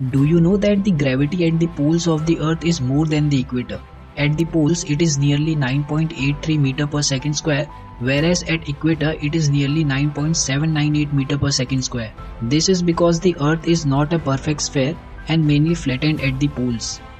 Do you know that the gravity at the poles of the Earth is more than the equator? At the poles it is nearly 9.83 meter per second square, whereas at equator it is nearly 9.798 meter per second square. This is because the Earth is not a perfect sphere and mainly flattened at the poles.